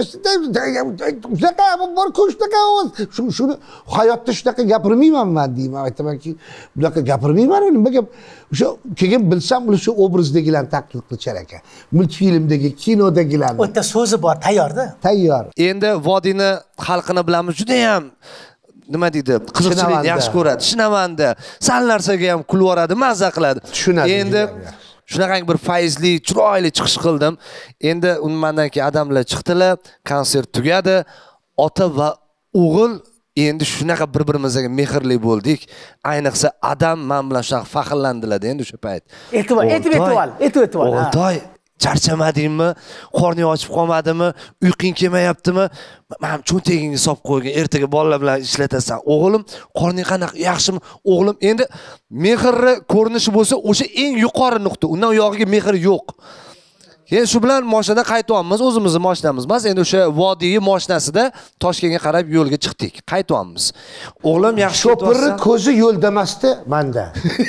shunaqa bor-ku shunaqa ovoz shuni hayotda shunaqa gapirmayman man deyman aytamanki bunaqa gapirmayman nimaga o'sha keyin bilsam ular shu obrazdagilarni taqlid qilishar ekan multfilmdagi kinodagilarni u yerda so'zi bor tayyorda tayyor endi vodiyni xalqini bilamiz judayam nima deydi qiziqchilikni yaxshi ko'radi shinavanda sal narsaga ham kulib yuboradi mazza qiladi tushunadi endi shunaqangi bir fayzli chiroyli chiqish qildim endi undan keyin odamlar chiqdilar konsert tugadi ota va o'g'il endi shunaqa bir birimizga mehrli bo'ldik ayniqsa adam men bilan shunaqa faxrlandilar endi o'sha payt aytib Oltoy charchamadingmi qorning ochib qolmadimi uyqung kelmayaptimi men cho'ntagingga solib qo'ygan ertaga bolalar bilan ishlatasan o'g'lim qorning qanaqa yaxshimi o'g'lim endi mehrni ko'rinishi bo'lsa o'sha eng yuqori nuqta undan u yog'iga mehr yo'q keyin shu bilan mashinada qaytyapmiz o'zimizni mashinamiz emas endi o'sha vodiyni mashinasida Toshkentga qarab yo'lga chiqdik qaytyapmiz o'g'lim yaxshi shopirni ko'zi yo'lda emasdi menda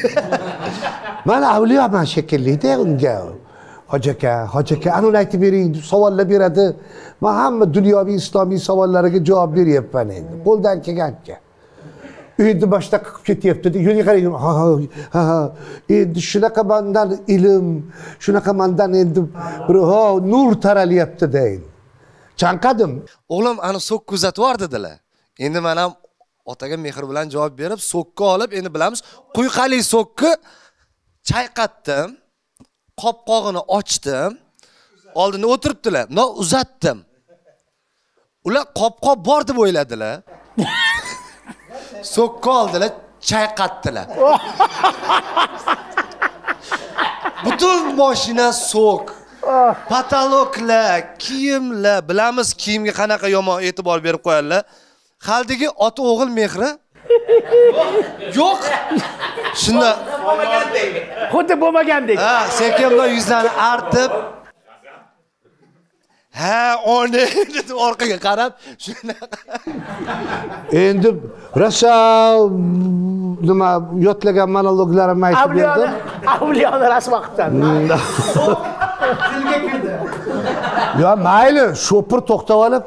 men avliyoman shekilli-da unga Hoji aka anuni aytib bering deb savollar beradi men hamma dunyoviy islomiy savollariga javob beryapman endi qo'ldan kelgancha endi boshqa qilib ketyapti yo'lga qarang ha endi shunaqa mendan ilm shunaqa mendan endi bir nur taralyapti-da endi chanqadim o'g'lim ani so'kka uzatib yubordilar endi men ham otaga mehr bilan javob berib so'kka olib endi bilamiz quyqali so'kka chayqatdim qopqog'ini ochdim oldinda o'tiribdilar no uzatdim ular qopqoq bor deb o'yladilar so'kka oldilar chayqatdilar butun mashina so'k patologlar kiyimlar bilamiz kiyimga qanaqa yomon e'tibor berib qo'yadilar haldagi ota o'g'il mehri yo'q shunda xuddi bo'lmagandek ha sekin bilan yuzlarni artib ha oni deb orqaga qarab shunaqa endi rosa nima yodlagan monologlarimni aytib berdim avliyoni rasvo qilibsan tilga kirdi yo mayli shopir to'xtab olib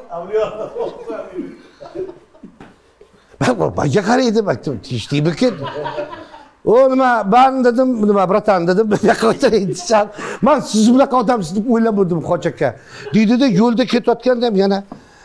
Banga qaraydi aytdim tinchlikmikin o nima ben dedim nima bratan dedim bunaqa o'tiring desam men siz bunaqa odamsiz deb o'ylamadim hoji aka deydida yo'lda ketayotganda ham yana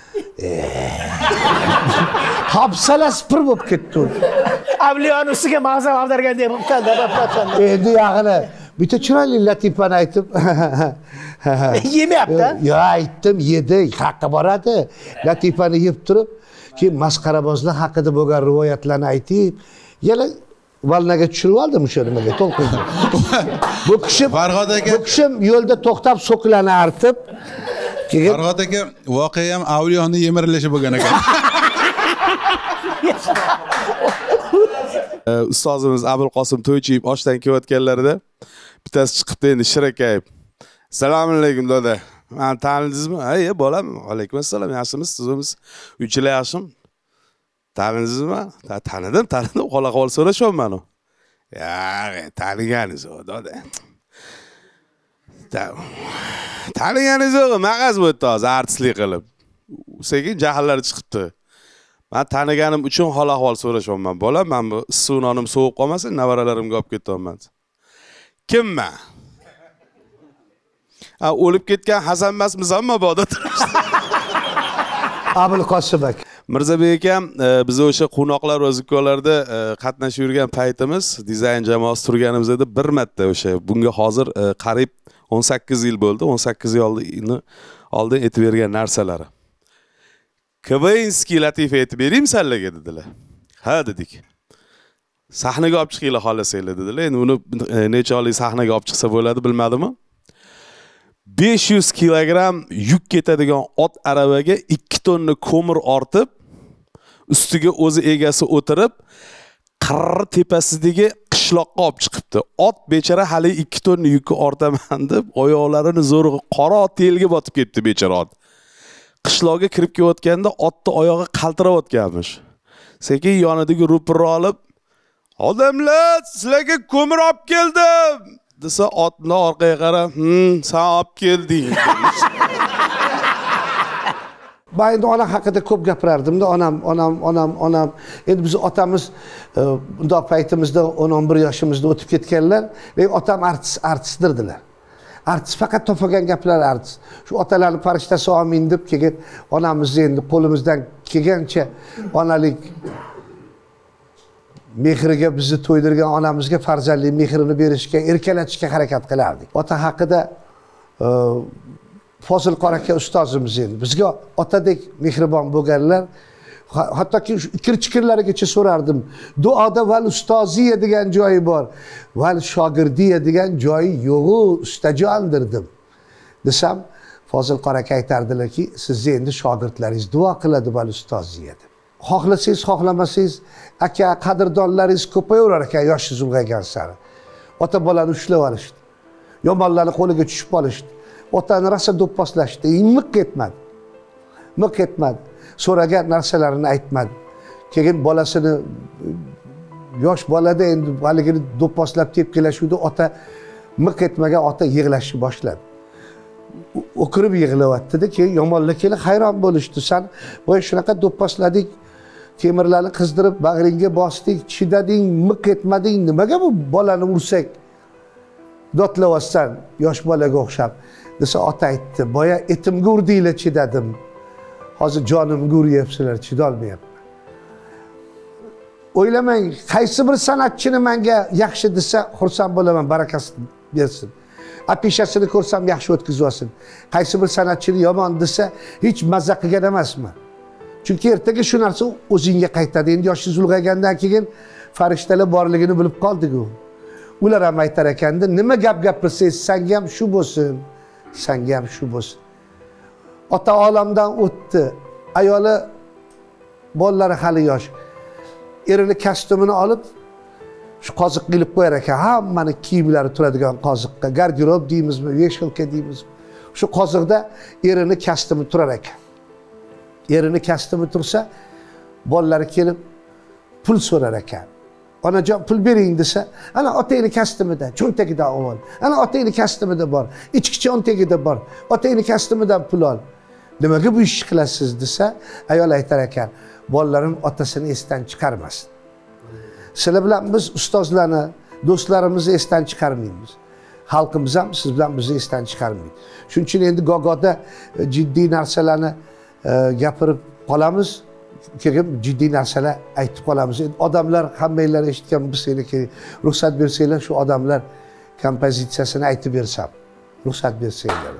hapsalasi pir bo'lib ketdi avliyoni ustiga ma'zam ag'dargandek bo'libdi endi yog'ini bitta chiroyli latifani aytib yemayapti yo aytdim yedi haqqi boradi latifani yeb turib keyin masqarabozlar haqida bo'lgan rivoyatlarni aytib yana valnaga tushirib oldim o'sha nimaga to'lqinga bu kishim yo'lda to'xtab so'klarni artib keyin Farg'od aka voqea ham avliyoni yemirilishi bo'lgan ekan ustozimiz Abulqosim To'ychiyev oshdan kelayotganlarida bittasi chiqibdi endi shirakayib assalomu alaykum doda meni tanidingizmi ha bolam alaykum assalom yaxshimisiz sizimiz uychilar yaxshimi tanidingizmi tanidim qo'la qol so'rashyapman ya taniganingiz doda taniganingiz yo'q mag'az bo'pti hozir artistlik qilib sekin jahllari chiqibdi men taniganim uchun hol ahvol so'rashyapman bolam men bu issiq nonim sovib qolmasin nevaralarimga olib ketyapman kimman o'lib ketgan Hasan emasmizmi boda Abulqosim aka Mirzabek akam biz o'sha qo'noqlar va zukkolarda qatnashib yurgan paytimiz dizayn jamoasi turganimizda bir marta o'sha bunga hozir qariyb 18 yil bo'ldi 18 yilni oldin aytib bergan narsalari Kavainskiy latifa aytib beraymi sizlarga dedilar ha dedik sahnaga olib chiqinglar xohlasanglar dedilar endi uni necha oylik sahnaga olib chiqsa bo'ladi bilmadimmi 500 kilogram yuk ketadigan ot aravaga 2 tonna ko'mir ortib ustiga o'zi egasi o'tirib qirr tepasidagi qishloqqa olib chiqibdi ot bechara hali 2 tonna yukni ortaman deb oyoqlarini zo'rg'a qora telga botib ketdi bechara ot qishloqqa kirib kelayotganda otni oyog'i qaltirayotganmish. Sekin yonidagi ro'pirni olib, "Odamlar, sizlarga ko'mir olib keldim." desa, otni orqaga qarab, "Sen olib kelding." Ben endi ona haqida ko'p gapirardimda, onam. Endi biz otamiz bundoq paytimizda 10-11 yoshimizda o'tib ketganlar, lekin otam artistdirdilar. Artist faqat to'plagan gaplar artist. Shu otalarni farishtasi amin deb kelgan onamizni endi qo'limizdan kelgancha onalik mehriga bizni to'ydirgan onamizga farzandlik mehrini berishga, erkalatishga harakat qilardik. Ota haqida Fozil Qoraka ustozimiz endi bizga otadek mehribon bo'lganlar. Hattoki kirchikinlarigacha so'rardim. Duoda val ustoziya degan joyi bor. Val shogirdiya degan joyi yo'g'u, ustajondirdim. Desam, Fozil Qoraka aytardilarki, sizni endi shogirdlaringiz duo qiladi val ustoziya deb. Xohlasangiz, xohlamasangiz, aka qadrdonlaringiz ko'payaverar ekan yoshingiz ulg'aygan sari. Ota bolani ushlab olishdi. Yomonlarni qo'liga tushib olishdi. Otani rosa do'pposlashdi. Miq etmadi. So'ragan narsalarini aytmadi. Keyin bolasini yosh bolada endi haligini do'pposlab tep kelishuvdi, ota miq etmagan, ota yig'lashni boshladi. O'kirib yig'layapti-da, keyin yomonlar kelib hayron bo'lishdi. Sen boya shunaqa do'pposladik, temirlarni qizdirib bag'ringga bosdik, chidading, miq etmading, nimaga bu bolani ursak dodlayapsan yosh bolaga o'xshab. Desa ota aytdi, boya etimga urdinglar chidadim. Hozir jonimga uryapsizlar, chidolmayapman. O'ylamang, qaysi bir san'atchini menga yaxshi desa, xursand bo'laman, barakasi bersin. Afishasini ko'rsam yaxshi o'tkazib olsin. Qaysi bir san'atchini yomon desa, hech mazza qilgan emasman. Chunki ertaga shu narsa o'zingga qaytadi. Endi yoshingiz ulg'aygandan keyin farishtalar borligini bilib qoldik-ku. Ular ham aytar ekanda, nima gap gapirsangiz, senga ham shu bo'lsin, senga ham shu bo'lsin. Ota olamdan o'tdi. Ayoli bolalari hali yosh. Erini kostyumini olib shu qoziq qilib qo'yar ekan. Hammani kiyimlari turadigan qoziqqa, garderob deymizmi, veshilka deymizmi. Shu qoziqda erini kostyumi turar ekan. Erini kostyumi tursa, bolalari kelib pul so'rar ekan. Onajon pul bering desa, ana otangni kostyumida, cho'ntagida ol. Ana otangni kostyumida bor, ichki cho'ntagida bor. Otangni kostyumidan pul ol. Nimaga bu ishni qilasiz desa, ayol aytar ekan, bolalarim otasini esdan chiqarmasin. Sizlar bilan biz ustozlarni, do'stlarimizni esdan chiqarmaymiz. Xalqimiz ham siz bilan bizni esdan chiqarmaydi. Shuning uchun endi gogoda jiddiy narsalarni gapirib qolamiz. Keyin jiddiy narsalar aytib qolamiz. Odamlar hammanglar eshitgan bo'lsanglar kerak. Ruxsat bersanglar shu odamlar kompozitsiyasini aytib bersam. Ruxsat bersanglar.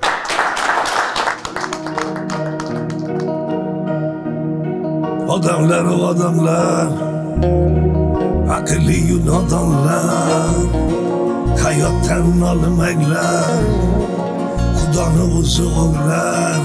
Odamlar aqlli nodonlar hayotdan olmanglar Xudoni o'zi o'g'lar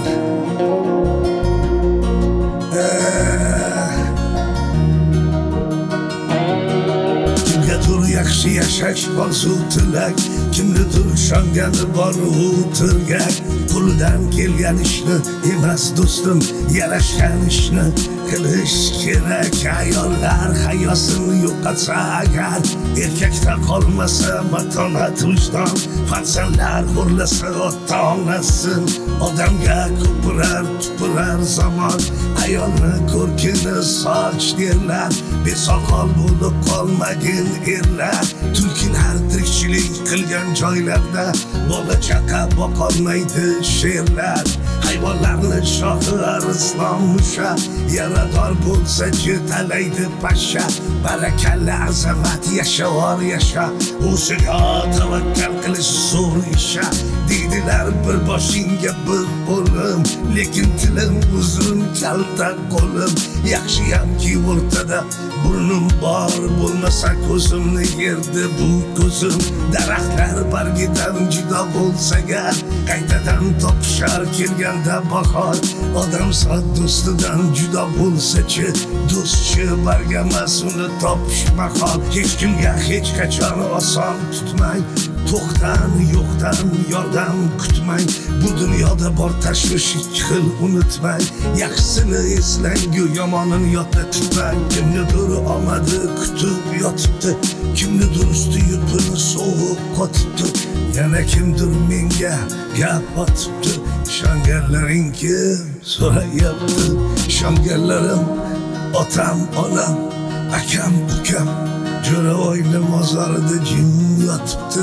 kimgadir yaxshi yashash orzu tilak kimnidir ishongani bor u tirgak qo'lidan kelgan ishni emas do'stim yarashgan ishni qilish kerak ayollar hayosini yo'qotsa agar erkakda qolmasa matonat vijdon farzandlar xo'rlasa ota onasi odamga ko'pirar tupurar zamon ayolni ko'rkini soch derlar besoqol bo'lib qolmagin erlar tulkilar tirikchilik qilgan joylarda bola chaqa boqolmaydi sherlar hayvonlarni shohi arslon musha yarador bo'lsa-chi talaydi pasha barakalla azamat yashavor yasha o'ziga tavakkal qilish zo'r isha deydilar bir boshingga bir bo'lim lekin tilim uzun kalta qo'lim yaxshiyamki o'rtada burnim bor bo'lmasa ko'zimni yerdi bu ko'zim daraxtlar bargidan judo bo'lsagar qaytadan topishar kelganda bahor odam zot do'stidan judo bo'lsa-chi do'stchi bargamas uni topish mahol hech kimga hech qachon oson tutmang to'xtan yo'qdan yordam kutmang bu dunyoda bor tashvish ikki xil unutmang yaxshisini eslang yomonini yodda tutmang kimnidir omadi kutib yotibdi kimnidir usti yupini sovuq qotibdi yana kimdir menga gap otibdi ishonganlaring kim so'rayapti ishonganlarim otam onam akam ukam jo'ravoyni mozorida jim yotibdi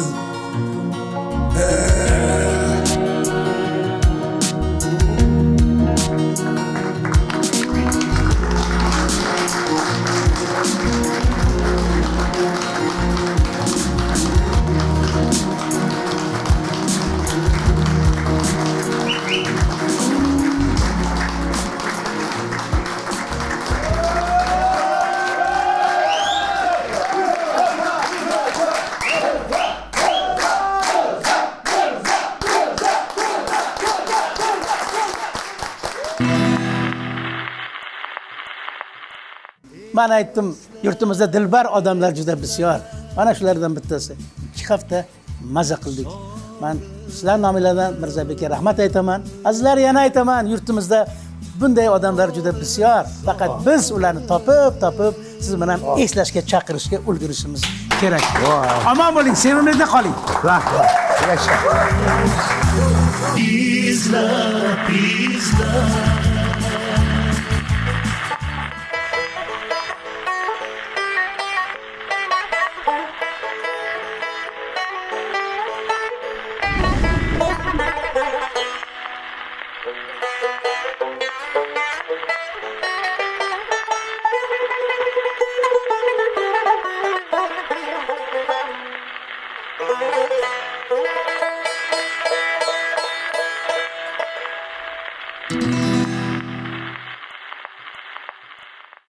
Ben aytdim, yurtimizda dilbar odamlar juda bisyor. Mana shulardan bittasi. 2 hafta maza qildik. Men sizlar nomilardan Mirzabekka rahmat aytaman. Azizlar yana aytaman, yurtimizda bunday odamlar juda bisyor. Faqat biz ularni topib siz bilan eslashga chaqirishga ulgurishimiz kerak. Omon bo'ling, sevimli qoling. Rahmat. Yasha. İzle